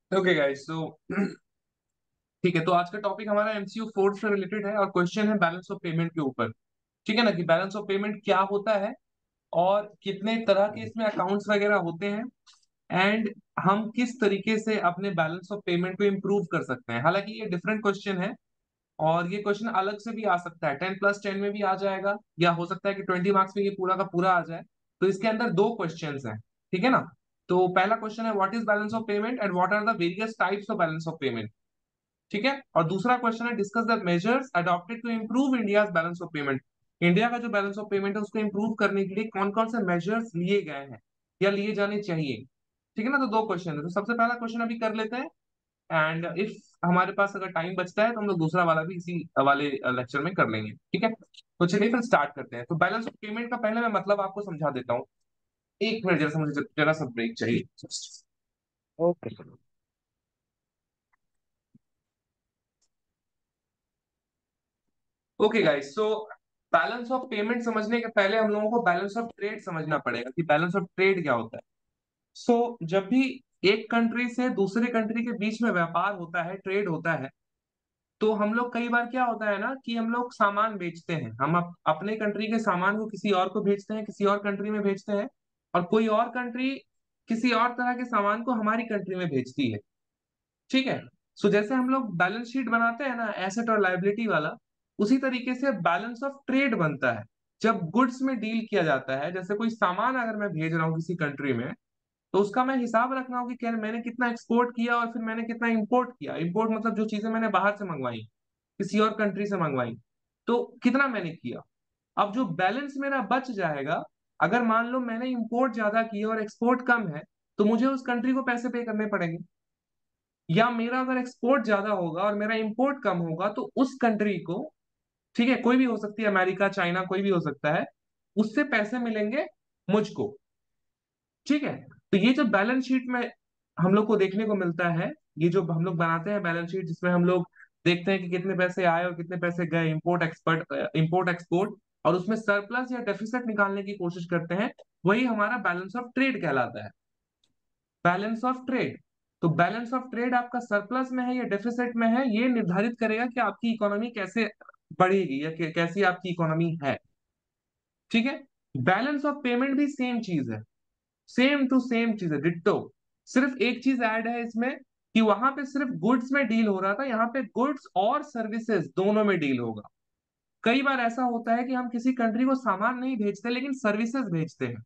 Okay guys, सो ठीक है। तो आज का टॉपिक हमारा एमसीयू 4 से रिलेटेड है और क्वेश्चन है बैलेंस ऑफ पेमेंट के ऊपर। ठीक है ना, कि बैलेंस ऑफ पेमेंट क्या होता है और कितने तरह के इसमें अकाउंट्स वगैरह होते हैं, एंड हम किस तरीके से अपने बैलेंस ऑफ पेमेंट को इम्प्रूव कर सकते हैं। हालांकि ये डिफरेंट क्वेश्चन है और ये क्वेश्चन अलग से भी आ सकता है, 10+10 में भी आ जाएगा, या हो सकता है कि 20 मार्क्स में ये पूरा का पूरा आ जाए। तो इसके अंदर दो क्वेश्चंस हैं, ठीक है ना। तो पहला क्वेश्चन है what is balance of payment and what are the various types of balance of payment. ठीक है। और दूसरा क्वेश्चन है discuss the measures adopted to improve India balance of payment. India का जो बैलेंस ऑफ पेमेंट है उसको इंप्रूव करने के लिए कौन कौन से मेजर्स लिए गए हैं या लिए जाने चाहिए। ठीक है ना। तो दो क्वेश्चन है, तो सबसे पहला क्वेश्चन अभी कर लेते हैं, एंड इफ हमारे पास अगर टाइम बचता है तो हम लोग दूसरा वाला भी इसी वाले लेक्चर में कर लेंगे। ठीक है। तो चलिए फिर स्टार्ट करते हैं। तो बैलेंस ऑफ पेमेंट का पहले मैं मतलब आपको समझा देता हूँ। एक मिनट, जरा मुझे जरा सा ब्रेक चाहिए। Okay sir. Okay guys, so balance of payment समझने के पहले हम लोगों को बैलेंस ऑफ ट्रेड समझना पड़ेगा कि बैलेंस ऑफ ट्रेड क्या होता है। जब भी एक कंट्री से दूसरे कंट्री के बीच में व्यापार होता है, ट्रेड होता है, तो हम लोग कई बार क्या होता है ना कि हम लोग सामान बेचते हैं, हम अपने कंट्री के सामान को किसी और को भेजते हैं, किसी और कंट्री में भेजते हैं, और कोई और कंट्री किसी और तरह के सामान को हमारी कंट्री में भेजती है। ठीक है। जैसे हम लोग बैलेंस शीट बनाते हैं ना, एसेट और लायबिलिटी वाला, उसी तरीके से बैलेंस ऑफ ट्रेड बनता है। जब गुड्स में डील किया जाता है, जैसे कोई सामान अगर मैं भेज रहा हूँ किसी कंट्री में, तो उसका मैं हिसाब रख रहा हूँ कि क्या मैंने कितना एक्सपोर्ट किया और फिर मैंने कितना इंपोर्ट किया। इंपोर्ट मतलब जो चीजें मैंने बाहर से मंगवाई, किसी और कंट्री से मंगवाई, तो कितना मैंने किया। अब जो बैलेंस मेरा बच जाएगा, अगर मान लो मैंने इंपोर्ट ज्यादा किया और एक्सपोर्ट कम है, तो मुझे उस कंट्री को पैसे पे करने पड़ेंगे। या मेरा अगर एक्सपोर्ट ज्यादा होगा और मेरा इंपोर्ट कम होगा, तो उस कंट्री को, ठीक है, कोई भी हो सकती है, अमेरिका, चाइना, कोई भी हो सकता है, उससे पैसे मिलेंगे मुझको। ठीक है। तो ये जो बैलेंस शीट में हम लोग को देखने को मिलता है, ये जो हम लोग बनाते हैं बैलेंस शीट, जिसमें हम लोग देखते हैं कि कितने पैसे आए और कितने पैसे गए, इंपोर्ट एक्सपोर्ट, और उसमें सरप्लस या डेफिसिट निकालने की कोशिश करते हैं, वही हमारा बैलेंस ऑफ ट्रेड कहलाता है। बैलेंस ऑफ ट्रेड, तो बैलेंस ऑफ ट्रेड आपका सरप्लस में है या डेफिसिट में है, ये निर्धारित करेगा कि आपकी इकोनॉमी कैसे बढ़ेगी या कैसी आपकी इकोनॉमी है। ठीक है। बैलेंस ऑफ पेमेंट भी सेम चीज है, सेम टू सेम चीज है, डिट्टो। सिर्फ एक चीज ऐड है इसमें, कि वहां पे सिर्फ गुड्स में डील हो रहा था, यहाँ पे गुड्स और सर्विसेज दोनों में डील होगा। कई बार ऐसा होता है कि हम किसी कंट्री को सामान नहीं भेजते लेकिन सर्विसेज भेजते हैं,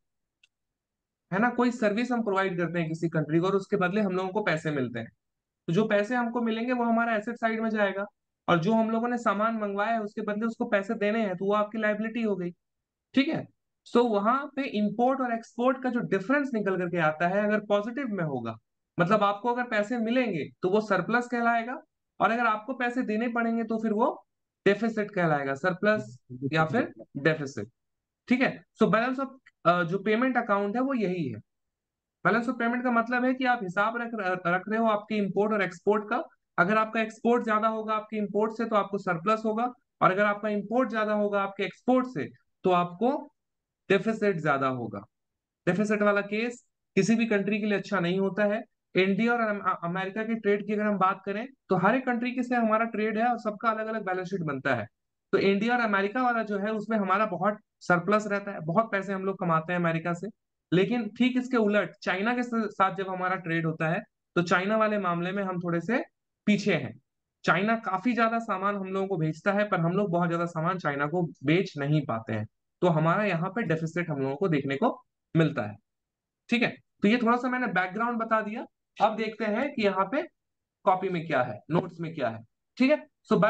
है ना। कोई सर्विस हम प्रोवाइड करते हैं किसी कंट्री को और उसके बदले हम लोगों को पैसे मिलते हैं। तो जो पैसे हमको मिलेंगे वो हमारा एसेट साइड में जाएगा, और जो हम लोगों ने सामान मंगवाया है उसके बदले उसको पैसे देने हैं, तो वो आपकी लाइबिलिटी हो गई। ठीक है। वहां पे इंपोर्ट और एक्सपोर्ट का जो डिफरेंस निकल करके आता है, अगर पॉजिटिव में होगा, मतलब आपको अगर पैसे मिलेंगे तो वो सरप्लस कहलाएगा, और अगर आपको पैसे देने पड़ेंगे तो फिर वो डेफिसिट कहलाएगा, सरप्लस या फिर डेफिसिट। ठीक है। बैलेंस ऑफ जो पेमेंट अकाउंट है वो यही है। बैलेंस ऑफ पेमेंट का मतलब है कि आप हिसाब रख रहे हो आपके इंपोर्ट और एक्सपोर्ट का। अगर आपका एक्सपोर्ट ज्यादा होगा आपके इंपोर्ट से तो आपको सरप्लस होगा, और अगर आपका इंपोर्ट ज्यादा होगा आपके एक्सपोर्ट से तो आपको डेफिसिट ज्यादा होगा। डेफिसिट वाला केस किसी भी कंट्री के लिए अच्छा नहीं होता है। इंडिया और अमेरिका की ट्रेड की अगर हम बात करें, तो हर एक कंट्री के से हमारा ट्रेड है और सबका अलग अलग बैलेंस शीट बनता है। तो इंडिया और अमेरिका वाला जो है उसमें हमारा बहुत सरप्लस रहता है, बहुत पैसे हम लोग कमाते हैं अमेरिका से। लेकिन ठीक इसके उलट चाइना के साथ जब हमारा ट्रेड होता है, तो चाइना वाले मामले में हम थोड़े से पीछे हैं। चाइना काफी ज्यादा सामान हम लोगों को भेजता है, पर हम लोग बहुत ज्यादा सामान चाइना को बेच नहीं पाते हैं। तो हमारा यहाँ पे डेफिसिट हम लोगों को देखने को मिलता है। ठीक है। तो ये थोड़ा सा मैंने बैकग्राउंड बता दिया। अब देखते हैं कि यहाँ पे कॉपी में क्या है, नोट्स में क्या है। ठीक है।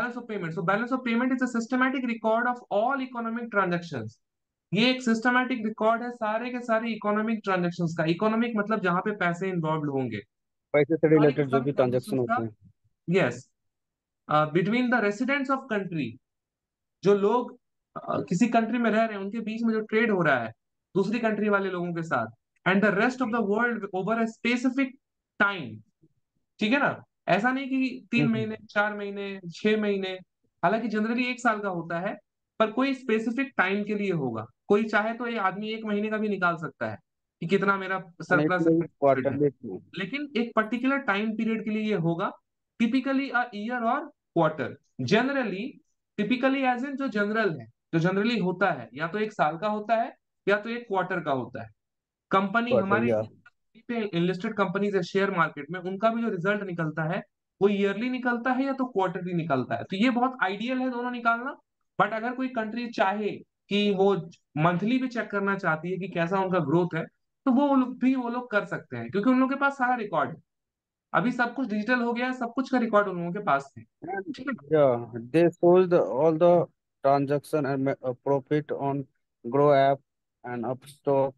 Balance of payment is a systematic record of all economic transactions. ये एक सिस्टमैटिक रिकॉर्ड है सारे के सारे इकोनॉमिक ट्रांजेक्शंस का। इकोनॉमिक मतलब जहां पे पैसे इन्वॉल्व होंगे, पैसे से सारे के रिलेटेड जो सारे भी ट्रांजेक्शन ट्रांजेक्शंस का। होते हैं। Yes. Between the residents of country, जो लोग किसी कंट्री में रह रहे हैं उनके बीच में जो ट्रेड हो रहा है दूसरी कंट्री वाले लोगों के साथ, and the rest of the world over a specific time. ठीक है ना। ऐसा नहीं कि 3 महीने, 4 महीने, 6 महीने, हालांकि जनरली 1 साल का होता है, पर कोई स्पेसिफिक टाइम के लिए होगा। कोई चाहे तो ये आदमी 1 महीने का भी निकाल सकता है कि कितना मेरा सरप्लस नहीं, है। क्वार्टरली। लेकिन एक पर्टिकुलर टाइम पीरियड के लिए ये होगा, टिपिकली अ ईयर और quarter. Generally, typically as in जो जनरल है, जो जनरली होता है या तो एक साल का होता है या तो एक क्वार्टर का होता है। कंपनी क्वार्टर हमारे या। पे इनलिस्टेड कंपनीज है शेयर मार्केट में, उनका भी जो रिजल्ट निकलता है वो ईयरली निकलता है या तो क्वार्टरली निकलता है। तो ये बहुत आइडियल है दोनों निकालना। बट अगर कोई कंट्री चाहे कि वो मंथली भी चेक करना चाहती है कि कैसा उनका ग्रोथ है, तो वो लोग कर सकते हैं, क्योंकि उन लोगों के पास सारा रिकॉर्ड है। अभी सब कुछ डिजिटल हो गया है, सब कुछ का रिकॉर्ड उन लोगों के पास है। And ठीक है। yeah, they sold all the transaction and profit on Grow app and Upstock.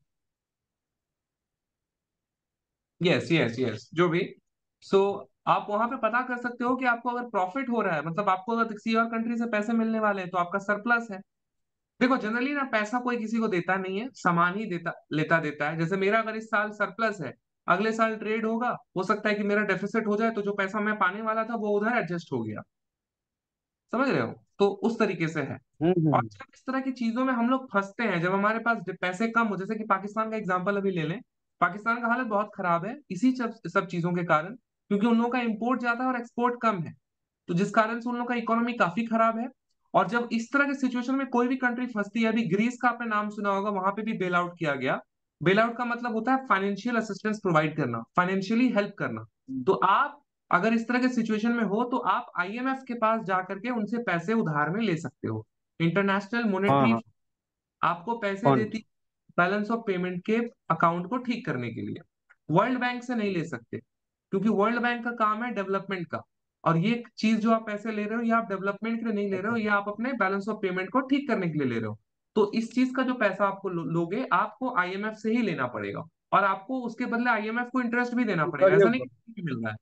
Yes yes yes, जो भी। सो आप वहां पे पता कर सकते हो कि आपको अगर प्रॉफिट हो रहा है, मतलब आपको अगर किसी और कंट्री से पैसे मिलने वाले हैं, तो आपका सरप्लस है। देखो जनरली ना पैसा कोई किसी को देता नहीं है, सामान ही देता लेता देता है। जैसे मेरा अगर इस साल सरप्लस है, अगले साल ट्रेड होगा, हो सकता है कि मेरा डेफिसिट हो जाए, तो जो पैसा मैं पाने वाला था वो उधर एडजस्ट हो गया। समझ रहे हो? तो उस तरीके से है। और हम्म। जब इस तरह की चीजों में हम लोग फंसते हैं, जब हमारे पास पैसे कम हो, जैसे कि पाकिस्तान का एग्जांपल अभी ले लें। पाकिस्तान का हालत बहुत खराब है इसी सब चीजों के कारण, क्योंकि उन लोगों का इंपोर्ट ज्यादा है और एक्सपोर्ट कम है। तो जिस कारण से उन लोगों का इकोनॉमी काफी खराब है। और जब इस तरह की सिचुएशन में कोई भी कंट्री फंसती है, अभी ग्रीस का आपने नाम सुना होगा, वहां पे भी बेल आउट किया गया। बेल आउट का मतलब होता है फाइनेंशियल असिस्टेंस प्रोवाइड करना, फाइनेंशियली हेल्प करना। तो आप अगर इस तरह के सिचुएशन में हो, तो आप आईएमएफ के पास जाकर के उनसे पैसे उधार में ले सकते हो। इंटरनेशनल हाँ मॉनेटरी हाँ। आपको पैसे फंड। देती, बैलेंस ऑफ पेमेंट के अकाउंट को ठीक करने के लिए। वर्ल्ड बैंक से नहीं ले सकते, क्योंकि वर्ल्ड बैंक का काम है डेवलपमेंट का। और ये चीज जो आप पैसे ले रहे हो, ये आप डेवलपमेंट के लिए नहीं ले रहे हो, ये आप अपने बैलेंस ऑफ पेमेंट को ठीक करने के लिए ले रहे हो। तो इस चीज का जो पैसा आपको लोगे, आपको आईएमएफ से ही लेना पड़ेगा। और आपको उसके बदले आईएमएफ को इंटरेस्ट भी देना उनका पड़ेगा, ये ऐसा नहीं कि मिल रहा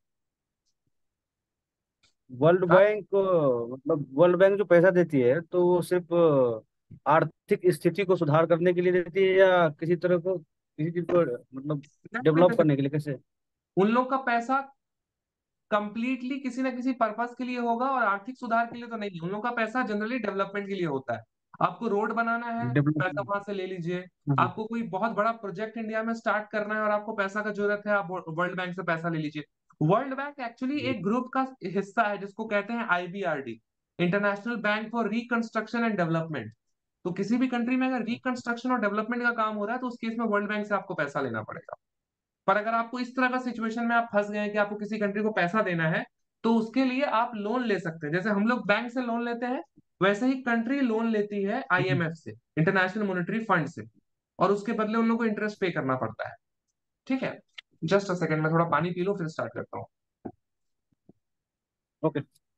वर्ल्ड है। बैंक, मतलब वर्ल्ड बैंक जो पैसा देती है तो वो सिर्फ आर्थिक स्थिति को सुधार करने के लिए देती है, या किसी तरह को किसी चीज को मतलब डेवलप करने के लिए, कैसे? उन लोग का पैसा कंप्लीटली किसी ना किसी पर्पस के लिए होगा, और आर्थिक सुधार के लिए तो नहीं। उन लोगों का पैसा जनरली डेवलपमेंट के लिए होता है। आपको रोड बनाना है, पैसा डेवलपमेंट। वहां से ले लीजिए। आपको कोई बहुत बड़ा प्रोजेक्ट इंडिया में स्टार्ट करना है और आपको पैसा का जरूरत है, आप वर्ल्ड बैंक से पैसा ले लीजिए। वर्ल्ड बैंक एक्चुअली एक ग्रुप का हिस्सा है जिसको कहते हैं IBRD, International Bank for Reconstruction and Development. तो किसी भी कंट्री में अगर रिकंस्ट्रक्शन और डेवलपमेंट का काम हो रहा है, तो उस केस में वर्ल्ड बैंक से आपको पैसा लेना पड़ेगा। पर अगर आपको इस तरह का सिचुएशन में आप फंस गए हैं कि आपको किसी कंट्री को पैसा देना है, तो उसके लिए आप लोन ले सकते हैं। जैसे हम लोग बैंक से लोन लेते हैं, वैसे ही कंट्री लोन लेती है आईएमएफ से, इंटरनेशनल मॉनेटरी फंड से। और उसके बदले उन लोगों को इंटरेस्ट पे करना पड़ता है। ठीक है। जस्ट अ सेकंड, मैं थोड़ा पानी पी लूं फिर स्टार्ट करता हूँ। ओके।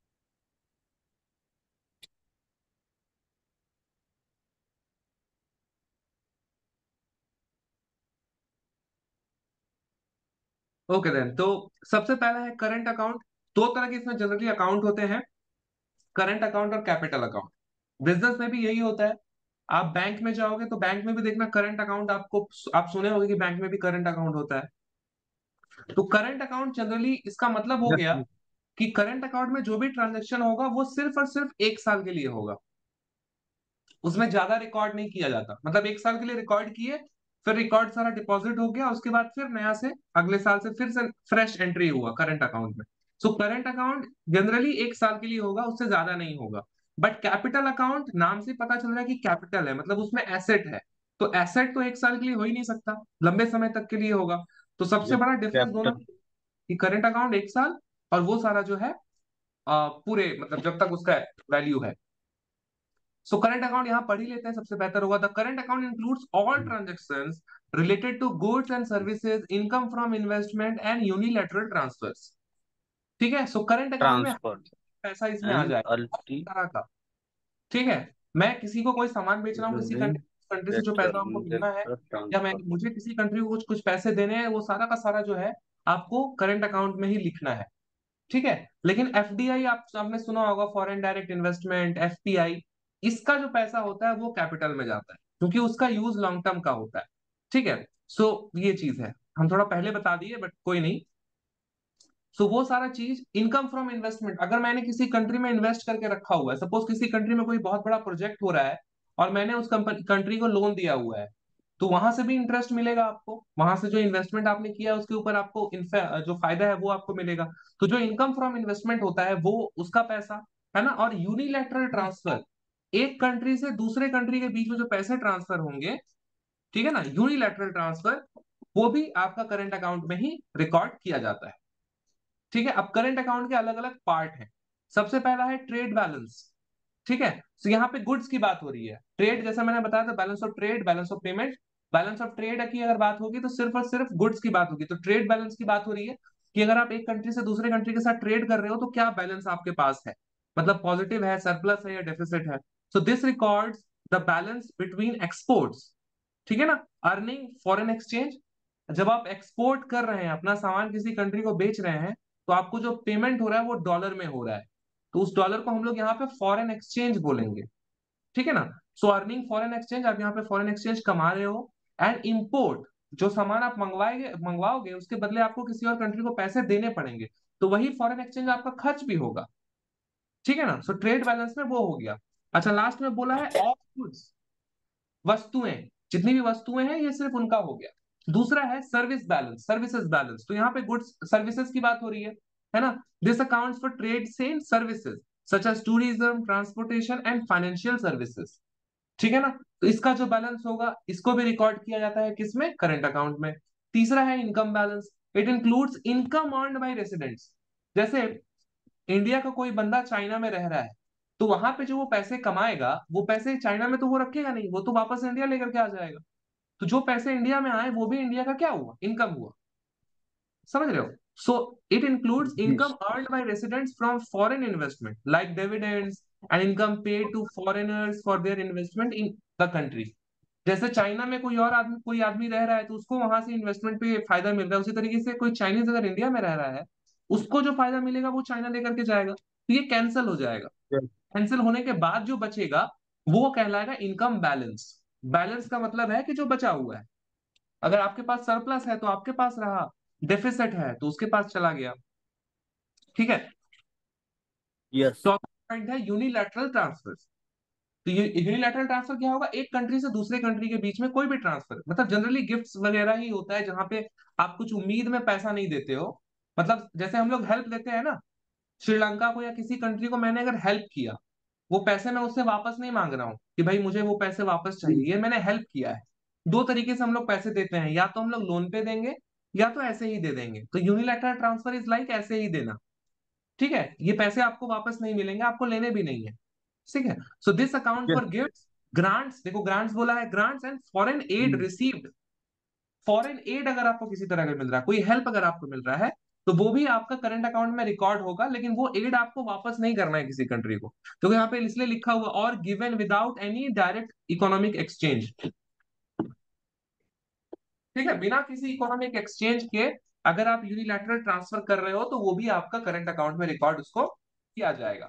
ओके देन, तो सबसे पहला है करंट अकाउंट। दो तरह के इसमें जनरली अकाउंट होते हैं, करंट अकाउंट और कैपिटल अकाउंट। बिजनेस में भी यही होता है। आप बैंक में जाओगे तो बैंक में भी देखना करंट अकाउंट, आपको आप सुने होंगे कि बैंक में भी करंट अकाउंट होता है। तो करंट अकाउंट जनरली इसका मतलब हो गया यस। कि करंट अकाउंट में जो भी ट्रांजेक्शन होगा वो सिर्फ और सिर्फ एक साल के लिए होगा। उसमें ज्यादा रिकॉर्ड नहीं किया जाता, मतलब एक साल के लिए रिकॉर्ड किए, फिर रिकॉर्ड सारा डिपॉजिट हो गया, उसके बाद फिर नया से अगले साल से फिर से फ्रेश एंट्री हुआ करंट अकाउंट में। सो करंट अकाउंट जनरली एक साल के लिए होगा, उससे ज्यादा नहीं होगा। बट कैपिटल अकाउंट नाम से पता चल रहा है कि कैपिटल है, मतलब उसमें एसेट है। तो एसेट तो एक साल के लिए हो ही नहीं सकता, लंबे समय तक के लिए होगा। तो सबसे यस। बड़ा डिफरेंस दोनों कैपिटल। में कि करंट अकाउंट एक साल, और वो सारा जो है पूरे मतलब जब तक उसका वैल्यू है। सो करंट अकाउंट यहां पढ़ ही लेते हैं, सबसे बेहतर होगा। The current account includes all transactions related to goods and services, income from investment and unilateral transfers. ठीक है। सो करंट अकाउंट में ट्रांसफर पैसा इसमें आ एंड जाएगा हर अल्टी तरह का। ठीक है। मैं किसी को कोई सामान बेच रहा हूँ, किसी कंट्री से जो पैसा हमको मिलना है, या मैं ट्रांसफर। मुझे किसी कंट्री को कुछ कुछ पैसे देने हैं, वो सारा का सारा जो है आपको करंट अकाउंट में ही लिखना है। ठीक है। लेकिन एफडीआई आप आपने सुना होगा, फॉरेन डायरेक्ट इन्वेस्टमेंट, एफपीआई, इसका जो पैसा होता है वो कैपिटल में जाता है, क्योंकि उसका यूज लॉन्ग टर्म का होता है। ठीक है। सो ये चीज है, हम थोड़ा पहले बता दिए बट कोई नहीं। सो वो सारा चीज इनकम फ्रॉम इन्वेस्टमेंट, अगर मैंने किसी कंट्री में इन्वेस्ट करके रखा हुआ है, सपोज किसी कंट्री में कोई बहुत बड़ा प्रोजेक्ट हो रहा है और मैंने उस कंट्री को लोन दिया हुआ है, तो वहां से भी इंटरेस्ट मिलेगा आपको, वहां से जो इन्वेस्टमेंट आपने किया है उसके ऊपर आपको जो फायदा है वो आपको मिलेगा। तो जो इनकम फ्रॉम इन्वेस्टमेंट होता है वो उसका पैसा है ना। और यूनिलैटरल ट्रांसफर, एक कंट्री से दूसरे कंट्री के बीच में जो पैसे ट्रांसफर होंगे, ठीक है ना, यूनिलैटरल ट्रांसफर, वो भी आपका करंट अकाउंट में ही रिकॉर्ड किया जाता है। ठीक है, अब करंट अकाउंट के अलग अलग पार्ट हैं। सबसे पहला है ट्रेड बैलेंस। ठीक है, तो यहाँ पे गुड्स की बात हो रही है। ट्रेड जैसा मैंने बताया था, balance of trade, balance of payment. Balance of trade की अगर बात होगी तो सिर्फ और सिर्फ गुड्स की बात होगी। तो ट्रेड बैलेंस की बात हो रही है कि अगर आप एक कंट्री से दूसरे कंट्री के साथ ट्रेड कर रहे हो तो क्या बैलेंस आपके पास है, मतलब पॉजिटिव है, सरप्लस है या डेफिसिट है। So this records the balance between exports, ठीक है ना, अर्निंग फॉरेन एक्सचेंज। जब आप एक्सपोर्ट कर रहे हैं, अपना सामान किसी कंट्री को बेच रहे हैं, तो आपको जो पेमेंट हो रहा है वो डॉलर में हो रहा है, तो उस डॉलर को हम लोग यहाँ पे फॉरेन एक्सचेंज बोलेंगे। ठीक है ना। सो अर्निंग फॉरेन एक्सचेंज, आप यहाँ पे फॉरेन एक्सचेंज कमा रहे हो। एंड इम्पोर्ट, जो सामान आप मंगवाओगे उसके बदले आपको किसी और कंट्री को पैसे देने पड़ेंगे, तो वही फॉरेन एक्सचेंज आपका खर्च भी होगा। ठीक है ना। सो ट्रेड बैलेंस में वो हो गया। अच्छा, लास्ट में बोला है ऑफ गुड्स, वस्तुएं, जितनी भी वस्तुएं हैं ये सिर्फ उनका हो गया। दूसरा है सर्विस बैलेंस, सर्विसेज बैलेंस। तो यहाँ पे गुड्स सर्विसेज की बात हो रही है ना। This accounts for trade in services such as tourism, transportation and financial services. ठीक है ना। तो इसका जो बैलेंस होगा इसको भी रिकॉर्ड किया जाता है किसमें, करंट अकाउंट में। तीसरा है income balance. It includes income earned by residents. जैसे इंडिया का कोई बंदा चाइना में रह रहा है, तो वहां पे जो वो पैसे कमाएगा, वो पैसे चाइना में तो वो रखेगा नहीं, वो तो वापस इंडिया लेकर के आ जाएगा। तो जो पैसे इंडिया में आए वो भी इंडिया का क्या हुआ, इनकम हुआ। समझ रहे हो। सो इट इंक्लूड्स जी। Income earned by residents from foreign investment like dividends and income paid to foreigners for their investment in the country. जैसे चाइना में कोई आदमी रह रहा है तो उसको वहां से इन्वेस्टमेंट पे फायदा मिल रहा है, उसी तरीके से कोई चाइनीज अगर इंडिया में रह रहा है, उसको जो फायदा मिलेगा वो चाइना लेकर के जाएगा, तो ये कैंसिल हो जाएगा। कैंसिल होने के बाद जो बचेगा वो कहलाएगा इनकम बैलेंस। बैलेंस का मतलब है कि जो बचा हुआ है, अगर आपके पास सरप्लस है तो आपके पास रहा, डेफिसिट है तो उसके पास चला गया। ठीक है। यस। चौथा पॉइंट है यूनिलैटरल ट्रांसफर। तो ये यूनिलैटरल ट्रांसफर क्या होगा, एक कंट्री से दूसरे कंट्री के बीच में कोई भी ट्रांसफर, मतलब जनरली गिफ्ट्स वगैरह ही होता है जहां पे आप कुछ उम्मीद में पैसा नहीं देते हो। मतलब जैसे हम लोग हेल्प देते हैं ना, श्रीलंका को या किसी कंट्री को मैंने अगर हेल्प किया, वो पैसे मैं उससे वापस नहीं मांग रहा हूँ कि भाई मुझे वो पैसे वापस चाहिए, ये मैंने हेल्प किया है। दो तरीके से हम लोग पैसे देते हैं, या तो हम लोग लोन पे देंगे या तो ऐसे ही दे देंगे। तो यूनिलैटरल ट्रांसफर इज लाइक ऐसे ही देना। ठीक है, ये पैसे आपको वापस नहीं मिलेंगे, आपको लेने भी नहीं है। ठीक है। So this account yes. For gifts, grants, देखो ग्रांट्स बोला है, grants and foreign aid received. Foreign aid अगर आपको किसी तरह का मिल रहा है, कोई हेल्प अगर आपको मिल रहा है, तो वो भी आपका करंट अकाउंट में रिकॉर्ड होगा, लेकिन वो एड आपको वापस नहीं करना है किसी कंट्री को। तो यहाँ पे इसलिए लिखा हुआ और given without any direct economic exchange. ठीक है, बिना किसी इकोनॉमिक एक्सचेंज के अगर आप यूनिलैटरल ट्रांसफर कर रहे हो तो वो भी आपका करंट अकाउंट में रिकॉर्ड उसको किया जाएगा।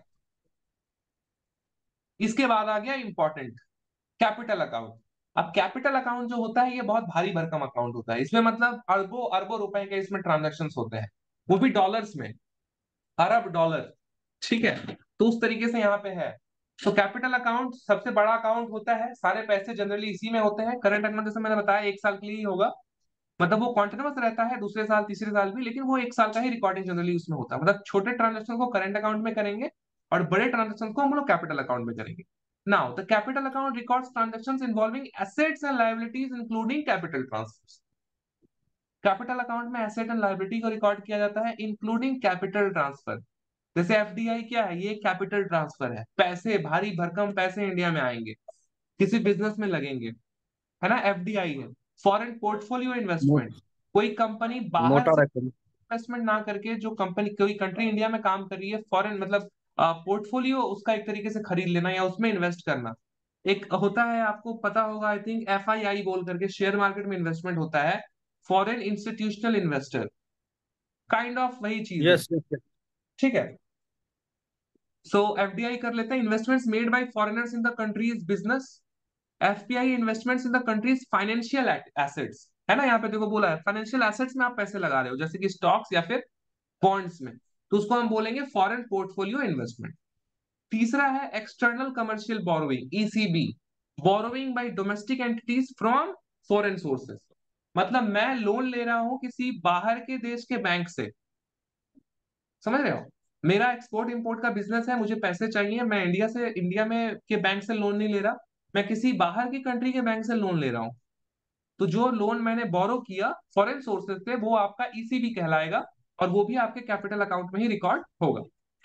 इसके बाद आ गया इंपॉर्टेंट, कैपिटल अकाउंट। अब कैपिटल अकाउंट जो होता है ये बहुत भारी भरकम अकाउंट होता है, इसमें मतलब अरबों अरबों रुपए के इसमें ट्रांजेक्शन होते हैं, वो भी डॉलर्स में, अरब डॉलर। ठीक है, तो उस तरीके से यहाँ पे है। तो कैपिटल अकाउंट सबसे बड़ा अकाउंट होता है, सारे पैसे जनरली इसी में होते हैं। करंट अकाउंट जैसे मैंने बताया 1 साल के लिए ही होगा, मतलब वो कॉन्टिन्यूस रहता है दूसरे साल तीसरे साल भी, लेकिन वो 1 साल का ही रिकॉर्डिंग जनरली उसमें होता है। मतलब छोटे ट्रांजेक्शन को करंट अकाउंट में करेंगे और बड़े ट्रांजेक्शन को हम लोग कैपिटल अकाउंट में करेंगे। Now the capital account records transactions involving assets and liabilities including capital transfers. Capital account में एसेट एंड लायबिलिटी को रिकॉर्ड किया जाता है इंक्लूडिंग कैपिटल ट्रांसफर। जैसे एफडीआई क्या है, ये कैपिटल ट्रांसफर है, पैसे भारी भरकम पैसे इंडिया में आएंगे, किसी बिजनेस में लगेंगे, है ना। एफडीआई है फॉरेन पोर्टफोलियो मो- इन्वेस्टमेंट। कोई कंपनी बाहर मोटा से रकम। इन्वेस्टमेंट ना करके, जो कंपनी कोई कंट्री इंडिया में काम कर रही है, फॉरेन मतलब पोर्टफोलियो उसका एक तरीके से खरीद लेना या उसमें इन्वेस्ट करना। एक होता है, आपको पता होगा आई थिंक, एफआईआई बोल करके शेयर मार्केट में इन्वेस्टमेंट होता है, foreign institutional investor, kind of वही चीज है। Yes yes. ठीक है। सो एफडीआई कर लेते हैं, investments made by foreigners in the country's business. FPI investments in the country's financial assets, है ना। यहाँ पे देखो बोला है फाइनेंशियल एसेट्स में आप पैसे लगा रहे हो, जैसे कि स्टॉक्स या फिर बॉन्ड्स में, तो उसको हम बोलेंगे फॉरेन पोर्टफोलियो इन्वेस्टमेंट। तीसरा है external commercial borrowing, ECB, borrowing by domestic entities from foreign sources, मतलब मैं लोन ले रहा हूं किसी बाहर के देश के बैंक से, समझ रहे हो? मेरा एक्सपोर्ट इंपोर्ट का बिजनेस है, मुझे पैसे चाहिए, मैं इंडिया में के बैंक से लोन नहीं ले रहा, मैं किसी बाहर की कंट्री के बैंक से लोन ले रहा हूँ। तो जो लोन मैंने बोरो किया फॉरेन सोर्सेज से वो आपका ईसीबी कहलाएगा, और वो भी आपके कैपिटल अकाउंट में ही रिकॉर्ड होगा।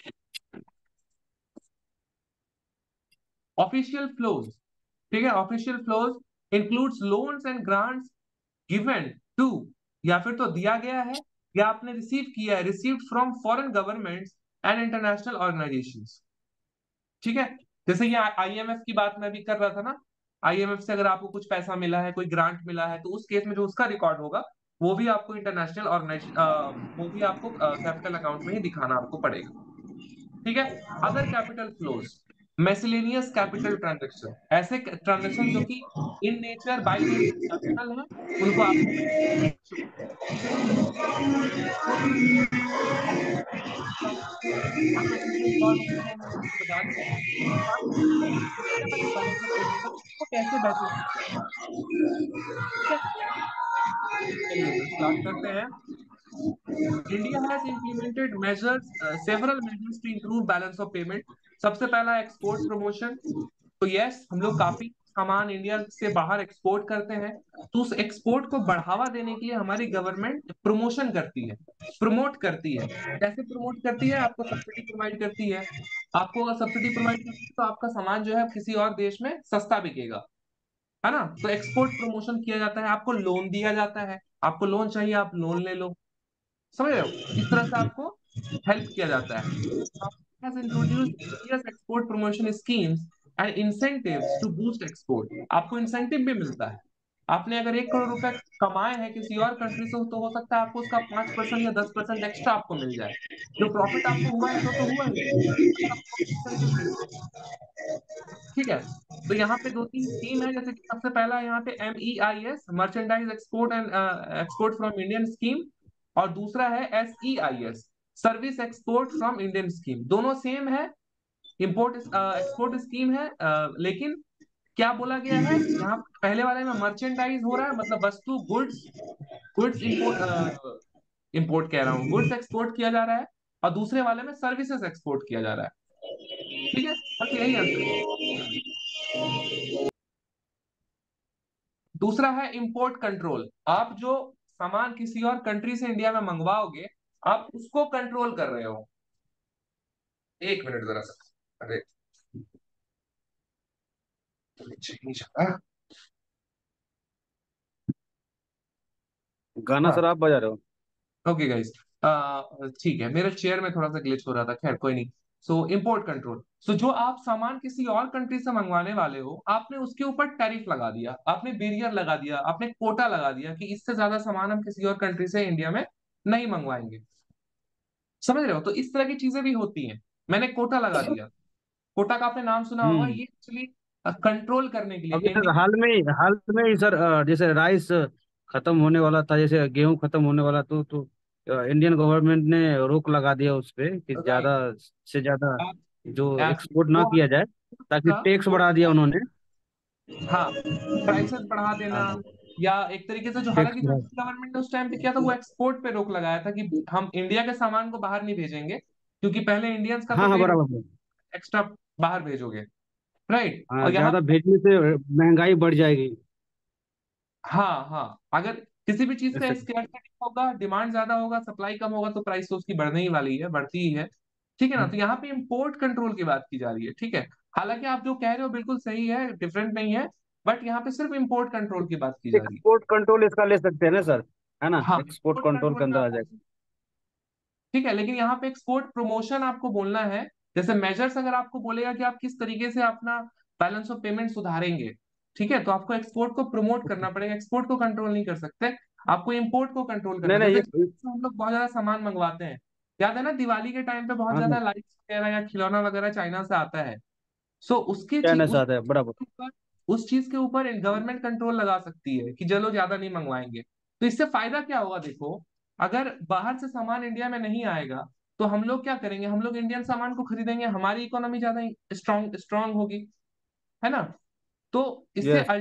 ऑफिशियल फ्लोज, ठीक है, official flows includes loans and grants given to, या फिर तो दिया गया है या आपने रिसीव किया है, received from foreign governments and international organisations, ठीक है। जैसे ये आईएमएफ की बात मैं भी कर रहा था ना, आईएमएफ से अगर आपको कुछ पैसा मिला है, कोई ग्रांट मिला है, तो उस केस में जो उसका रिकॉर्ड होगा वो भी आपको इंटरनेशनल ऑर्गेनाइजेशन, वो भी आपको कैपिटल अकाउंट में ही दिखाना आपको पड़ेगा, ठीक है। Other capital flows, miscellaneous capital transaction, ऐसे ट्रांजेक्शन जो कि in nature by nature capital है, उनको आपको आपको चीजें और होती है, मैंने आपको बता दी। बात करते हैं इंडिया का जो बैलेंस ऑफ पेमेंट है वो कैसे बेहतर किया जाए, ठीक है। चलिए तो स्टार्ट करते हैं। India has implemented measures, several measures to improve balance of payment. सबसे पहला एक्सपोर्ट प्रमोशन। तो यस, हम लोग काफी सामान इंडिया से बाहर एक्सपोर्ट करते हैं, तो उस एक्सपोर्ट को बढ़ावा देने के लिए हमारी गवर्नमेंट प्रमोशन करती है, प्रमोट करती है। कैसे प्रमोट करती है? आपको सब्सिडी प्रोवाइड करती है। आपको अगर सब्सिडी प्रोवाइड करती है तो आपका सामान जो है किसी और देश में सस्ता बिकेगा, है ना। तो एक्सपोर्ट प्रमोशन किया जाता है, आपको लोन दिया जाता है, आपको लोन चाहिए आप लोन ले लो, समझ रहे हो? इस तरह से आपको हेल्प किया जाता है। has introduced various export promotion schemes and incentives to boost export। आपको इंसेंटिव भी मिलता है। आपने अगर 1 करोड़ रुपए कमाए हैं किसी और कंट्री से, तो हो सकता है आपको उसका 5% या 10% एक्स्ट्रा आपको मिल जाए। जो प्रॉफिट आपको हुआ है तो हुआ ही, आपको इंसेंटिव मिलते हैं, ठीक है। तो यहाँ पे दो तीन स्कीम है, जैसे कि सबसे पहला यहाँ पे MEIS, merchandise export and export from Indian scheme, और दूसरा है SEIS, service export from Indian scheme. दोनों सेम है, इंपोर्ट एक्सपोर्ट स्कीम है, लेकिन क्या बोला गया है यहाँ पहले वाले में मर्चेंडाइज हो रहा है, मतलब वस्तु, गुड्स, गुड्स इंपोर्ट, इंपोर्ट कह रहा हूँ, गुड्स एक्सपोर्ट किया जा रहा है, और दूसरे वाले में सर्विसेज एक्सपोर्ट किया जा रहा है, ठीक है। बस यही अंतर है। दूसरा है इंपोर्ट कंट्रोल। आप जो सामान किसी और कंट्री से इंडिया में मंगवाओगे, आप उसको कंट्रोल कर रहे हो। एक मिनट जरा सा, अरे नीचे नहीं चला। गाना हाँ, सर आप बजा रहे हो? ओके गाइस, ठीक है, मेरे चेयर में थोड़ा सा ग्लिच हो रहा था, खैर कोई नहीं। सो इंपोर्ट कंट्रोल, सो जो आप सामान किसी और कंट्री से मंगवाने वाले हो, आपने उसके ऊपर टैरिफ लगा दिया, आपने बैरियर लगा दिया, आपने कोटा लगा दिया कि इससे ज्यादा सामान हम किसी और कंट्री से इंडिया में नहीं मंगवाएंगे, समझ रहे हो? तो इस तरह की चीजें भी होती हैं। मैंने कोटा लगा दिया, कोटा का आपने नाम सुना होगा, हम्म। ये एक्चुअली कंट्रोल करने के लिए अभी सर इंडिया। हाल में ही सर, जैसे राइस खत्म होने वाला था, जैसे गेहूं खत्म होने वाला, तो इंडियन गवर्नमेंट ने रोक लगा दिया उस पे कि राइट, ज्यादा से ज्यादा आप जो आप एक्सपोर्ट ना वो किया जाए, ताकि का टैक्स रोक बढ़ा दिया लगा, उन्होंने। हाँ, प्राइसेस बढ़ा देना, हाँ, या एक तरीके से जो, टैक्स हालांकि जो बढ़ा। गवर्नमेंट ने उस टाइम पे किया था वो एक्सपोर्ट पे रोक लगाया था कि हम इंडिया के सामान को बाहर नहीं भेजेंगे, क्योंकि पहले इंडियंस का तो हाँ हाँ, वेट बराबर। एक्स्ट्रा बाहर भेजोगे, राइट। हाँ, और यहाँ ज्यादा भेजने से महंगाई बढ़ जाएगी। हाँ हाँ, अगर किसी भी चीज का ऐसे। स्कैर्सिटी होगा, डिमांड ज्यादा होगा, सप्लाई कम होगा, तो प्राइस तो उसकी बढ़ने ही वाली है, बढ़ती ही है, ठीक है ना। तो यहाँ पे इंपोर्ट कंट्रोल की बात की जा रही है, ठीक है। हालांकि आप जो कह रहे हो बिल्कुल सही है, डिफरेंट नहीं है, बट यहाँ पे सिर्फ इंपोर्ट कंट्रोल की बात की जा रही है। एक्सपोर्ट कंट्रोल इसका ले सकते हैं ना सर, है ना? हाँ, एक्सपोर्ट इंपोर्ट कंट्रोल कंट्रोल के में अंदर आ आता है, जाएगा। ठीक है। लेकिन यहाँ पे एक्सपोर्ट प्रमोशन आपको बोलना है, जैसे मेजर्स अगर आपको बोलेगा कि आप किस तरीके से अपना बैलेंस ऑफ पेमेंट सुधारेंगे, ठीक है, तो आपको एक्सपोर्ट को प्रमोट करना पड़ेगा, एक्सपोर्ट को कंट्रोल नहीं कर सकते, आपको इंपोर्ट को कंट्रोल करना नहीं है। नहीं, जैसे ये। हम लोग बहुत ज्यादा सामान मंगवाते हैं, याद है ना दिवाली के टाइम पे बहुत हाँ सर, ज्यादा लाइट्स वगैरह या खिलौना वगैरह चाइना से आता है। सो चाइना से आता है, बराबर। उस चीज के ऊपर गवर्नमेंट कंट्रोल लगा सकती है कि चलो ज्यादा नहीं मंगवाएंगे। तो इससे फायदा क्या होगा देखो, अगर बाहर से सामान इंडिया में नहीं आएगा, तो हम लोग क्या करेंगे, हम लोग इंडियन सामान को खरीदेंगे, हमारी इकोनॉमी ज्यादा स्ट्रांग स्ट्रांग होगी, है ना। तो इससे यस सर।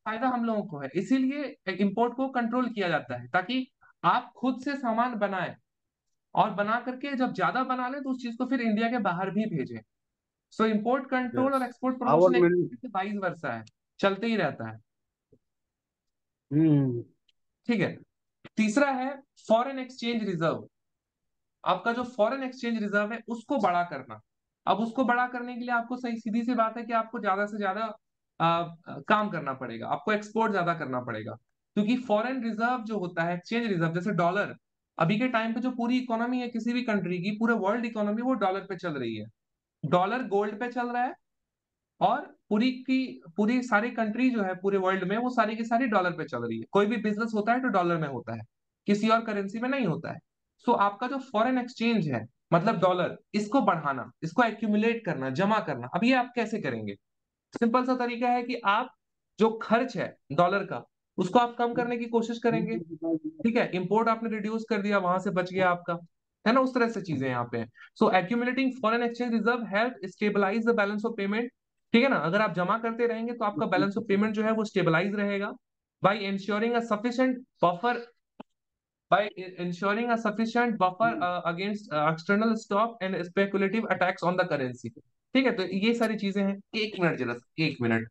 फायदा हम लोगों को है, इसीलिए इंपोर्ट को कंट्रोल किया जाता है, ताकि आप खुद से सामान बनाएं, और बना करके जब ज्यादा बना लें तो उस चीज को फिर इंडिया के बाहर भी भेजें। So import control yes. और एक्सपोर्ट आवर प्रमोशन एक मिल। तरीके से वाइस वर्सा है, चलते ही रहता है। हम्म। ठीक है। तीसरा है फॉरेन एक्सचेंज रिजर्व। आपका जो फॉरेन एक्सचेंज रिजर्व है उसको बड़ा करना। अब उसको बड़ा करने के लिए आपको सही सीधी सी बात है कि आपको ज्यादा से ज्यादा काम करना पड़ेगा, आपको एक्सपोर्ट ज्यादा करना पड़ेगा, क्योंकि फॉरेन रिजर्व जो होता है, एक्सचेंज रिजर्व, जैसे डॉलर, अभी के टाइम पे जो पूरी इकोनॉमी है किसी भी कंट्री की, पूरे वर्ल्ड इकोनॉमी वो डॉलर पे चल रही है। डॉलर गोल्ड पे चल रहा है, और पूरी की पूरी सारी कंट्री जो है पूरे वर्ल्ड में, वो सारी की सारी डॉलर पे चल रही है। कोई भी बिजनेस होता है तो डॉलर में होता है, किसी और करेंसी में नहीं होता है। सो आपका जो फॉरेन एक्सचेंज है, मतलब डॉलर, इसको बढ़ाना, इसको एक्यूमुलेट करना, जमा करना, अब ये आप कैसे करेंगे? सिंपल सा तरीका है कि आप जो खर्च है डॉलर का, उसको आप कम करने की कोशिश करेंगे। ठीक है, इंपोर्ट आपने रिड्यूस कर दिया, वहां से बच गया आपका, है ना, उस तरह से चीजें यहाँ पे हैं। So accumulating foreign exchange reserve help stabilise the balance of payment. ठीक है ना, अगर आप जमा करते रहेंगे तो आपका बैलेंस ऑफ पेमेंट जो है वो स्टेबलाइज रहेगा, by ensuring a sufficient buffer, by ensuring a sufficient buffer against external stock and speculative attacks on the currency। ठीक है, तो ये सारी चीजें हैं। एक मिनट जरा, एक मिनट।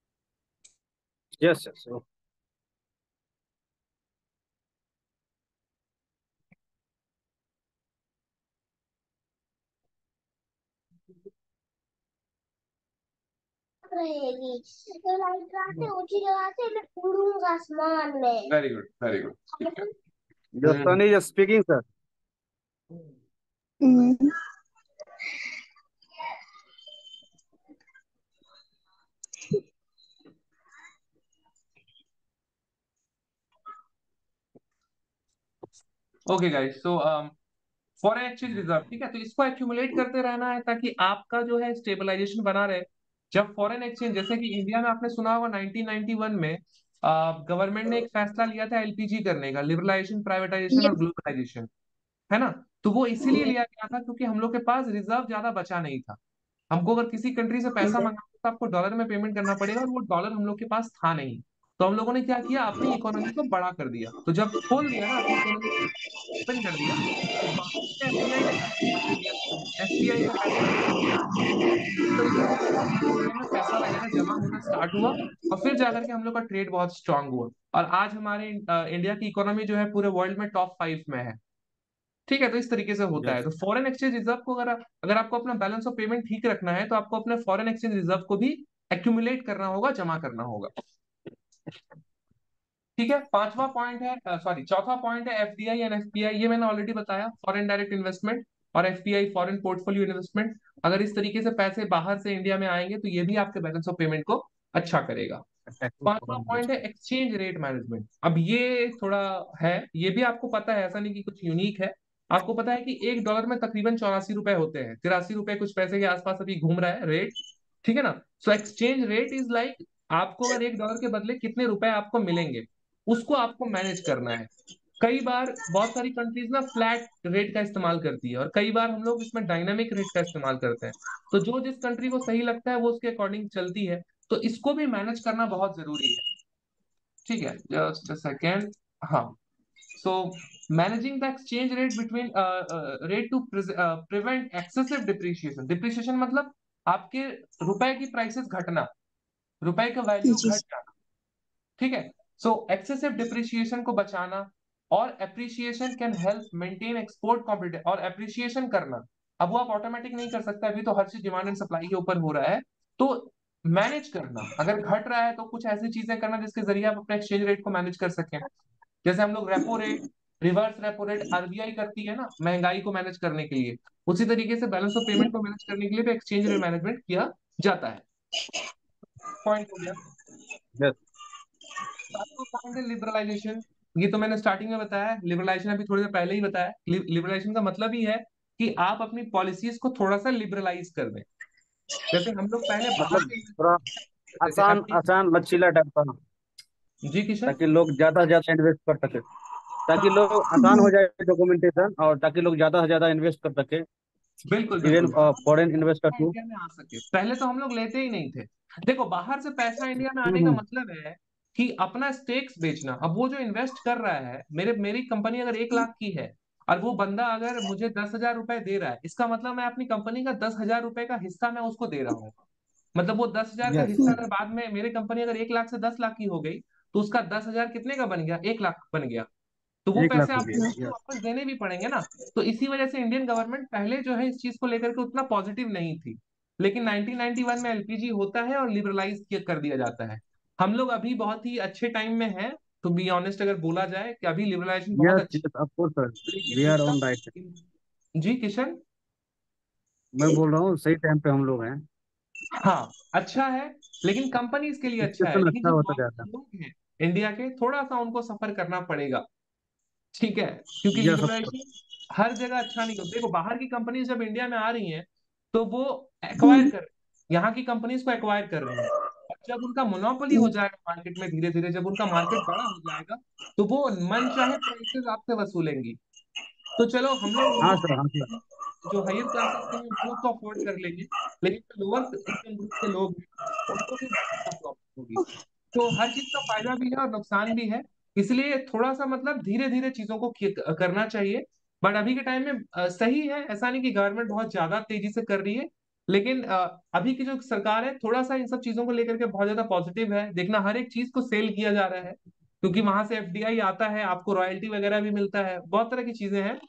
Yes yes. रहेगी तो लाइट आते ऊंची जगह से मैं उड़ूंगा आसमान में। वेरी गुड, वेरी गुड, ठीक है। Your son is speaking sir. Hmm. Okay guys, so foreign exchange reserve, ठीक है, तो इसको एक्यूमुलेट करते रहना है ताकि आपका जो है स्टेबलाइजेशन बना रहे। जब फॉरेन एक्सचेंज, जैसे कि इंडिया में आपने सुना होगा 1991 में गवर्नमेंट ने एक फैसला लिया था एलपीजी करने का, लिबरलाइजेशन, प्राइवेटाइजेशन और ग्लोबलाइजेशन, है ना। तो वो इसीलिए लिया गया था क्योंकि हम लोग के पास रिजर्व ज्यादा बचा नहीं था। हमको अगर किसी कंट्री से पैसा मंगाना तो आपको डॉलर में पेमेंट करना पड़ेगा, और वो डॉलर हम लोग के पास था नहीं। तो हम लोगों ने क्या किया, अपनी इकोनॉमी को बड़ा कर दिया। तो जब खोल दिया ना अपनी इकोनॉमी, ओपन कर दिया, तो बाहर से एफडीआई ने पैसा आने दिया, एफपीआई में पैसा आने दिया। इस तरीके से क्या हुआ, हम लोग इंडिया में पैसा वगैरह जमा होना स्टार्ट हुआ, और फिर जाकर के हम लोग का ट्रेड बहुत स्ट्रांग हुआ, और आज हमारे इंडिया की इकोनॉमी जो है पूरे वर्ल्ड में टॉप 5 में है। ठीक है, तो इस तरीके से होता है। यस। तो फॉरेन एक्सचेंज रिजर्व को अगर आपको अपना बैलेंस ऑफ पेमेंट ठीक रखना है, तो आपको अपने फॉरेन एक्सचेंज रिजर्व को भी एक्यूमुलेट करना होगा, जमा करना होगा। ठीक है, पांचवा पॉइंट है, सॉरी, चौथा पॉइंट है एफडीआई एंड एफपीआई। ये मैंने ऑलरेडी बताया, फॉरेन डायरेक्ट इन्वेस्टमेंट, और एफपीआई फॉरेन पोर्टफोलियो इन्वेस्टमेंट। अगर इस तरीके से पैसे बाहर से इंडिया में आएंगे तो ये भी आपके बैलेंस ऑफ पेमेंट को अच्छा करेगा। पांचवा पॉइंट है एक्सचेंज रेट मैनेजमेंट। अब ये थोड़ा है, ये भी आपको पता है, ऐसा नहीं कि कुछ यूनिक है। आपको पता है कि एक डॉलर में तकरीबन 84 रुपए होते हैं, 83 रुपए कुछ पैसे के आसपास अभी घूम रहा है रेट। ठीक है ना। So exchange rate is like, आपको अगर एक डॉलर के बदले कितने रुपए आपको मिलेंगे, उसको आपको मैनेज करना है। कई बार बहुत सारी कंट्रीज ना फ्लैट रेट का इस्तेमाल करती है, और कई बार हम लोग इसमें डायनामिक रेट का इस्तेमाल करते हैं। तो जो जिस कंट्री को सही लगता है वो उसके अकॉर्डिंग चलती है। तो इसको भी मैनेज करना बहुत जरूरी है। ठीक है, जस्ट अ सेकेंड। हाँ। So managing the exchange rate between rate to prevent excessive depreciation. Depreciation मतलब आपके रुपए की प्राइसेस घटना, रुपए का वैल्यू जी। घट जाना। ठीक है। सो एक्सेसिव डिप्रिशिएशन को बचाना, और appreciation can help maintain export competitive, और एप्रिसिएशन करना, अब वो आप ऑटोमेटिक नहीं कर सकते, अभी तो हर चीज डिमांड एंड सप्लाई के ऊपर हो रहा है। तो मैनेज करना, अगर घट रहा है तो कुछ ऐसी चीजें करना जिसके जरिए आप अपने एक्सचेंज रेट को मैनेज कर सकें। जैसे हम लोग repo rate, reverse repo rate RBI करती है ना महंगाई को मैनेज करने के लिए, उसी तरीके से बैलेंस ऑफ पेमेंट को मैनेज करने के लिए भी एक्सचेंज रेट मैनेजमेंट किया जाता है। पॉइंट हो गया। यस। सातवां पॉइंट है लिबरलाइजेशन। ये तो मैंने स्टार्टिंग में बताया, लिबरलाइजेशन अभी थोड़ी देर पहले ही बताया। लिबरलाइजेशन का मतलब ही है कि आप अपनी पॉलिसीज को थोड़ा सा लिबरलाइज कर दें। जैसे हम लोग पहले बाहर मतलब से थोड़ा करते थे आसान अपनी। आसान लचीला टाइप का, जी किशन। ताकि लोग ज्यादा से ज्यादा इन्वेस्ट कर सके, ताकि लोग आसान हो जाए डॉक्यूमेंटेशन, और ताकि लोग ज्यादा से ज्यादा इन्वेस्ट कर सके, बिल्कुल इवन बिल्कुल। फॉरेन इन्वेस्टर पैसा टू। इंडिया में आ सके, पहले तो हम लोग लेते ही नहीं थे। देखो, बाहर से पैसा इंडिया में आने का हम्म। मतलब है कि अपना स्टेक्स बेचना। अब वो जो इन्वेस्ट कर रहा है, मेरी कंपनी अगर 1 लाख की है, और वो बंदा अगर मुझे 10,000 रुपए दे रहा है, इसका मतलब मैं अपनी कंपनी का 10,000 रुपए का हिस्सा मैं उसको दे रहा हूँ। मतलब वो 10,000 का यस। हिस्सा अगर बाद में मेरी कंपनी अगर 1 लाख से 10 लाख की हो गई, तो उसका 10,000 कितने का बन गया? 1 लाख बन गया। तो वो 1 लाख पैसे हो आपको गया। उसको यस। वापस देने भी पड़ेंगे ना। तो इसी वजह से इंडियन गवर्नमेंट पहले जो है इस चीज को लेकर के उतना पॉजिटिव नहीं थी। लेकिन 1991 में एलपीजी होता है और लिबरलाइज कर दिया जाता है। हम लोग अभी बहुत ही अच्छे टाइम में हैं। टू बी ऑनेस्ट, अगर बोला जाए कि अभी लिबरलाइजेशन बहुत यस अच्छी यस ऑफ कोर्स सर। है, लेकिन वी आर इसका ऑन राइट। जी किशन। मैं बोल रहा हूँ सही टाइम पे हम लोग हैं। हाँ, अच्छा है। लेकिन कंपनी इसके लिए अच्छा है, सिचुएशन लेकिन अच्छा जो होता जा रहा नॉर्मल लोग हैं इंडिया के, थोड़ा सा उनको सफर करना पड़ेगा। ठीक है, क्योंकि है। Yes of liberalisation course. हर जगह अच्छा नहीं होता। देखो, बाहर की कंपनीज जब इंडिया में आ रही हैं, तो वो एक्वायर कर यहाँ की कंपनीज को एक्वायर कर रही हैं। और जब उनका मोनोपोली हो जाएगा मार्केट में, धीरे धीरे जब उनका मार्केट बड़ा हो जाएगा, तो वो मन चाहे प्राइसेस आपसे वसूलेंगी। तो चलो, हम लोग हाँ सर, हाँ सर। जो हायर क्लासेस के हैं वो लोग तो अफोर्ड कर लेंगे, लेकिन जो लोअर इनकम ग्रुप के लोग हैं, उनको फिर बहुत ज्यादा प्रॉब्लम होगी। तो हर चीज का फायदा भी है और नुकसान भी है। इसलिए थोड़ा सा मतलब धीरे धीरे चीजों को करना चाहिए। बट अभी के टाइम में सही है, ऐसा नहीं कि गवर्नमेंट बहुत ज्यादा तेजी से कर रही है। लेकिन अभी की जो सरकार है, थोड़ा सा इन सब चीजों को लेकर के बहुत ज्यादा पॉजिटिव है। देखना, हर एक चीज को सेल किया जा रहा है, क्योंकि वहां से एफडीआई आता है, आपको रॉयल्टी वगैरह भी मिलता है, बहुत तरह की चीजें हैं।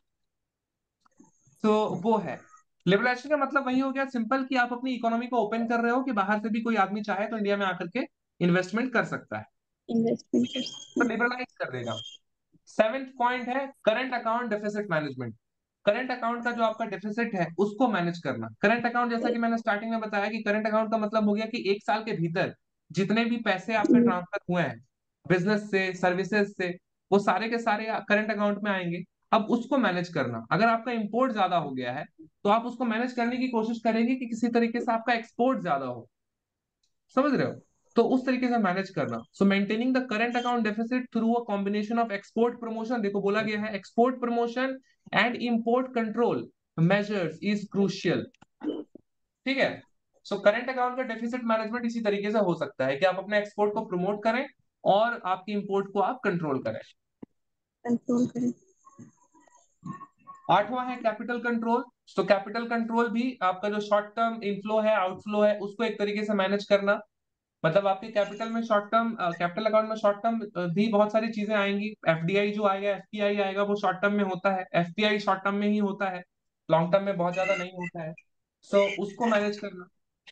तो वो है, लिबरलाइजेशन का मतलब वही हो गया सिंपल, कि आप अपनी इकोनॉमी को ओपन कर रहे हो, कि बाहर से भी कोई आदमी चाहे तो इंडिया में आकर के इन्वेस्टमेंट कर सकता है। इन्वेस्टमेंट कर तो सकते लिबरलाइज कर देगा। सेवेंथ पॉइंट है current account deficit management. Current account का जो आपका डेफिसिट है उसको मैनेज करना। करंट अकाउंट, जैसा कि मैंने स्टार्टिंग में बताया, कि करंट अकाउंट का मतलब हो गया कि 1 साल के भीतर जितने भी पैसे आपके हैं। ट्रांसफर हुए हैं बिजनेस से, सर्विसेज से, वो सारे के सारे करंट अकाउंट में आएंगे। अब उसको मैनेज करना, अगर आपका इंपोर्ट ज्यादा हो गया है, तो आप उसको मैनेज करने की कोशिश करेंगे कि किसी तरीके से आपका एक्सपोर्ट ज्यादा हो। समझ रहे हो? तो उस तरीके से मैनेज करना। So maintaining the current account deficit through a combination of export promotion, देखो बोला गया है export promotion and import control measures is crucial. ठीक है। सो करंट अकाउंट का डेफिसिट मैनेजमेंट इसी तरीके से हो सकता है कि आप अपने एक्सपोर्ट को प्रमोट करें और आपकी इंपोर्ट को आप कंट्रोल करें। कंट्रोल करें। आठवां है कैपिटल कंट्रोल। तो कैपिटल कंट्रोल भी आपका जो शॉर्ट टर्म इनफ्लो है, आउटफ्लो है, उसको एक तरीके से मैनेज करना। मतलब आपके कैपिटल में शॉर्ट टर्म, कैपिटल अकाउंट में शॉर्ट टर्म भी बहुत सारी चीजें आएंगी। एफडीआई जो आएगा, एफपीआई आएगा, वो शॉर्ट टर्म में होता है। एफपीआई शॉर्ट टर्म में ही होता है, लॉन्ग टर्म में बहुत ज्यादा नहीं होता है। सो उसको मैनेज करना।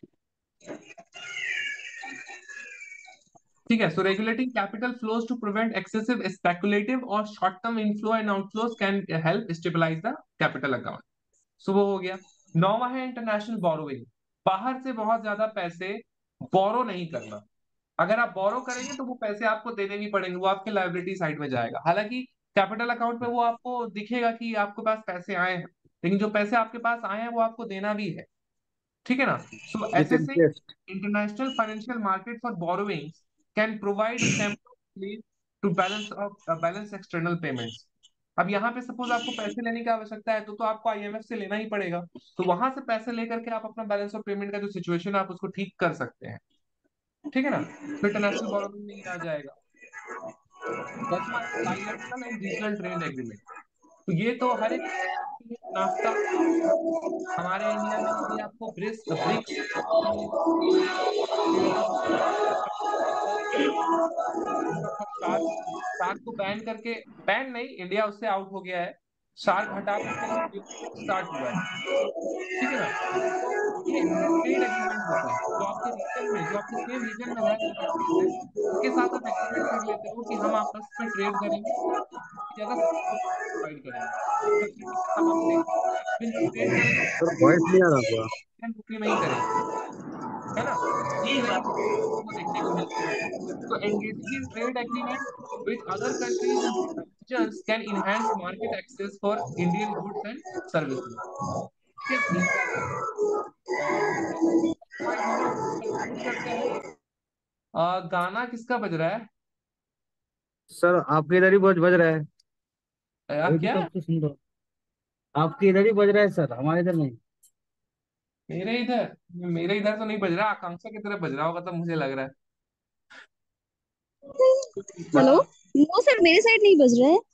ठीक है। So regulating capital flows to prevent excessive speculative और short term inflow and outflows can help stabilise the capital account. So वो हो गया। नौवां है इंटरनेशनल बोरोइंग। बाहर से बहुत ज्यादा पैसे बोरो नहीं करना। अगर आप बोरो करेंगे तो वो पैसे आपको देने भी पड़ेंगे, वो आपके लायबिलिटी साइड में जाएगा। हालांकि कैपिटल अकाउंट में वो आपको दिखेगा कि आपके पास पैसे आए हैं, लेकिन जो पैसे आपके पास आए हैं वो आपको देना भी है। ठीक है ना? So with assessing interest. International financial market for borrowings can provide to balance external payments. अब यहाँ पे सपोज आपको पैसे लेने की आवश्यकता है, तो आपको आईएमएफ से लेना ही पड़ेगा। तो वहां से पैसे लेकर के आप अपना बैलेंस ऑफ पेमेंट का जो सिचुएशन है आप उसको ठीक कर सकते हैं। ठीक है ना? तो इंटरनेशनल बोरोइंग में ये आ जाएगा। 10वां है bilateral and regional trade agreement. तो ये तो हर एक नाफ्ता, हमारे इंडिया में अभी आपको ब्रिक्स ब्रिक्स शार्क, शार्क को बैन करके, बैन नहीं, इंडिया उससे आउट हो गया है। शार्क हटा करके स्टार्ट हुआ है। ठीक है ना? तो ये ट्रेड एग्रीमेंट होता है, जो आपके रीजन में, जो आपके सेम रीजन में रह रही कंट्रीज है, उनके साथ आप एग्रीमेंट कर लेते हो कि हम आपस में ट्रेड करेंगे, ज्यादा प्रोवाइड करेंगे, फैसिलिटी के सामान देंगे, फिर ट्रेड करेंगे सर वॉइस नहीं आ रहा पूरा। रुपये में ही करेंगे। है ना? इस तरीके की चीजें को देखने को मिलती है। तो engaging in trade agreement with other countries and regions can enhance market access for Indian goods and services. ठीक है, ये बात हो गई। और पॉइंट हम लोग कंक्लूड करते हैं। गाना किसका बज रहा है? सर आपके इधर ही बज रहा है। यार वही तो क्या? तब से सुन रहा हूँ। आपके इधर ही बज रहा है सर, हमारे इधर नहीं। मेरे इधर तो नहीं बज रहा, आकांक्षा की तरफ बज रहा होगा, तो मुझे लग रहा है। हेलो। बता। नो सर, मेरे साइड नहीं बज रहा है।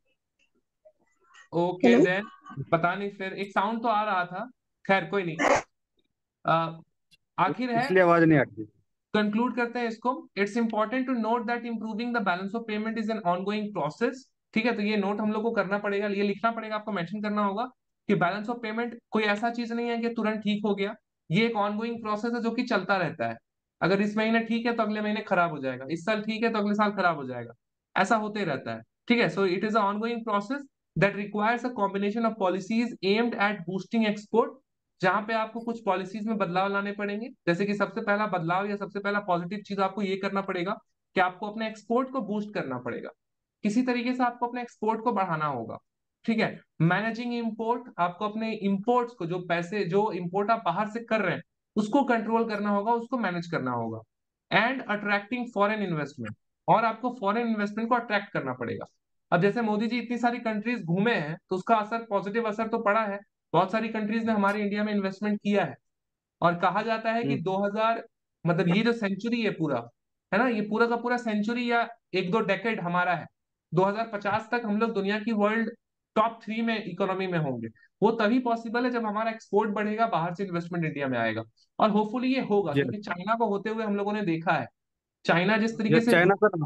Okay hello. देन, पता नहीं, फिर एक साउंड तो आ रहा था। खैर कोई नहीं। अ, आखिर है, इसलिए आवाज नहीं आती। कंक्लूड करते हैं इसको। It's important to note that improving the balance of payment is an ongoing process. ठीक है, तो ये नोट हम लोग को करना पड़ेगा, ये लिखना पड़ेगा, आपको मेंशन करना होगा कि बैलेंस ऑफ पेमेंट कोई ऐसा चीज नहीं है कि तुरंत ठीक हो गया। ये एक ऑनगोइंग प्रोसेस है जो कि चलता रहता है। अगर इस महीने ठीक है तो अगले महीने खराब हो जाएगा, इस साल ठीक है तो अगले साल खराब हो जाएगा। ऐसा होते रहता है। ठीक है, so it is a ongoing process that requires a combination of policies aimed at boosting export, जहां पे आपको कुछ पॉलिसीज में बदलाव लाने पड़ेंगे। जैसे कि सबसे पहला बदलाव या सबसे पहला पॉजिटिव चीज आपको ये करना पड़ेगा कि आपको अपने एक्सपोर्ट को बूस्ट करना पड़ेगा। किसी तरीके से आपको अपने एक्सपोर्ट को बढ़ाना होगा। ठीक है, मैनेजिंग इंपोर्ट, आपको अपने इंपोर्ट्स को, जो पैसे जो इंपोर्ट आप बाहर से कर रहे हैं उसको कंट्रोल करना होगा, उसको मैनेज करना होगा। एंड अट्रैक्टिंग फॉरेन इन्वेस्टमेंट, और आपको फॉरेन इन्वेस्टमेंट को अट्रैक्ट करना पड़ेगा। अब जैसे मोदी जी इतनी सारी कंट्रीज घूमे हैं तो उसका असर, पॉजिटिव असर तो पड़ा है। बहुत सारी कंट्रीज ने हमारे इंडिया में इन्वेस्टमेंट किया है। और कहा जाता है कि हम्म। 2000, मतलब ये जो सेंचुरी है पूरा, है ना, ये पूरा का पूरा सेंचुरी या एक दो डेकेड हमारा है। 2050 तक हम लोग दुनिया की वर्ल्ड टॉप 3 में इकोनॉमी में होंगे। वो तभी पॉसिबल है जब हमारा एक्सपोर्ट बढ़ेगा, बाहर से इन्वेस्टमेंट इंडिया में आएगा। और होपफुली ये होगा, जी। क्योंकि चाइना को होते हुए हम लोगों ने देखा है। चाइना जिस तरीके ये से चाइना सर,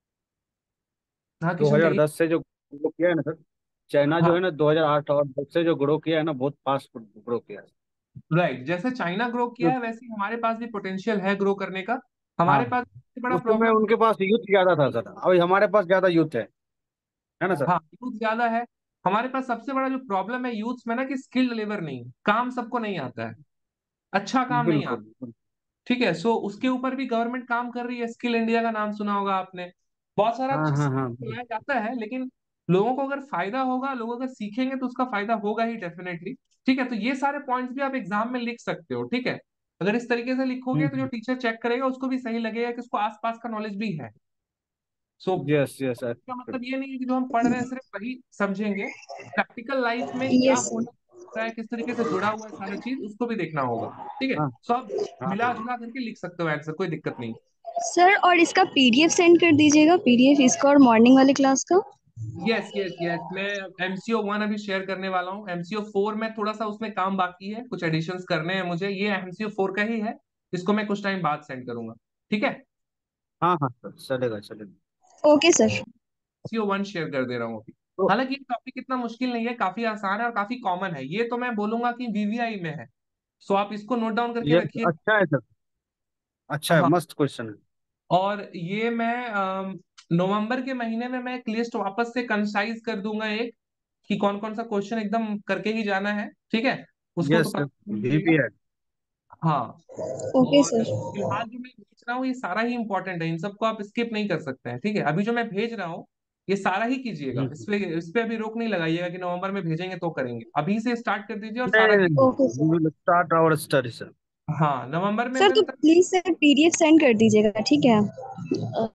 हाँ किशन कहिए। 2010 से जो ग्रो किया है ना सर, चाइना जो हाँ है ना 2008 और 10 से जो ग्रो किया है ना, बहुत फास्ट ग्रो किया है। राइट, जैसे चाइना ग्रो किया तो है वैसे ही हमारे पास भी पोटेंशियल है ग्रो करने का। हाँ, हमारे पास सबसे बड़ा उस समय प्रॉब्लम, उनके पास यूथ ज्यादा था सर, अभी हमारे पास ज्यादा यूथ है ना सर? हाँ यूथ ज्यादा है। हमारे पास सबसे बड़ा जो प्रॉब्लम है यूथ में ना, कि स्किल्ड लेबर नहीं है, काम सबको नहीं आता है, अच्छा काम नहीं बिल्कुल आता। बिल्कुल। ठीक है, सो उसके ऊपर भी गवर्नमेंट काम कर रही है। स्किल इंडिया का नाम सुना होगा आपने। बहुत सारा हाँ हाँ स्किल हाँ। चलाया जाता है, लेकिन लोगों को अगर फायदा होगा, लोग अगर सीखेंगे तो उसका फायदा होगा ही डेफिनेटली। ठीक है, तो ये सारे पॉइंट्स भी आप एग्जाम में लिख सकते हो। ठीक है, अगर इस तरीके से लिखोगे तो जो हम्म। टीचर चेक करेगा उसको भी सही लगेगा कि उसको आसपास का नॉलेज भी है। So yes yes. इसका मतलब ये नहीं है कि जो हम पढ़ रहे हैं सिर्फ वही समझेंगे। प्रैक्टिकल लाइफ में क्या यस होने रहा है, किस तरीके से जुड़ा हुआ है सारा चीज, उसको भी देखना होगा। ठीक है, हाँ सो आप हाँ मिला जुला करके लिख सकते हो आंसर, कोई दिक्कत नहीं। सर, और इसका पीडीएफ सेंड कर दीजिएगा, पीडीएफ इसका और मॉर्निंग वाले क्लास का। यस यस यस, मैं MCO 1 अभी शेयर करने वाला हूँ। MCO 4 में थोड़ा सा उसमें काम बाकी है, कुछ एडिशंस करने हैं मुझे। ये MCO 4 का ही है, इसको मैं कुछ टाइम बाद सेंड करूंगा। ठीक है, हाँ हाँ सर, चलेगा चलेगा। Okay sir. MCO 1 शेयर कर दे रहा हूँ अभी। तो हालांकि ये टॉपिक इतना मुश्किल नहीं है, काफी आसान है और काफी कॉमन है। ये तो मैं बोलूंगा कि VVI में है। सो आप इसको नोट डाउन करके ये रखिए। अच्छा है सर, अच्छा है, हाँ, मस्त क्वेश्चन है। और ये मैं नवंबर के महीने में मैं एक लिस्ट वापस से कंसाइज कर दूंगा, एक कि कौन कौन सा क्वेश्चन एकदम करके ही जाना है। ठीक है, उसको तो यस पता सर, नहीं लगेगा। VP है। हाँ, ओके और सर। फिलहाल जो मैं भेज रहा हूँ ये सारा ही इंपॉर्टेंट है, इन सबको आप स्किप नहीं कर सकते हैं। ठीक है, अभी जो मैं भेज रहा हूँ ये सारा ही कीजिएगा, हम्म। इस पे अभी रोक नहीं लगाइएगा कि नवंबर में भेजेंगे तो करेंगे। अभी से स्टार्ट कर दीजिए और सारा नहीं कीजिए। ओके नहीं, sir. we will start our study sir. हाँ, नवंबर में सर मैं तो मतलब प्लीज सर पीडीएफ सेंड कर दीजिएगा, ठीक है।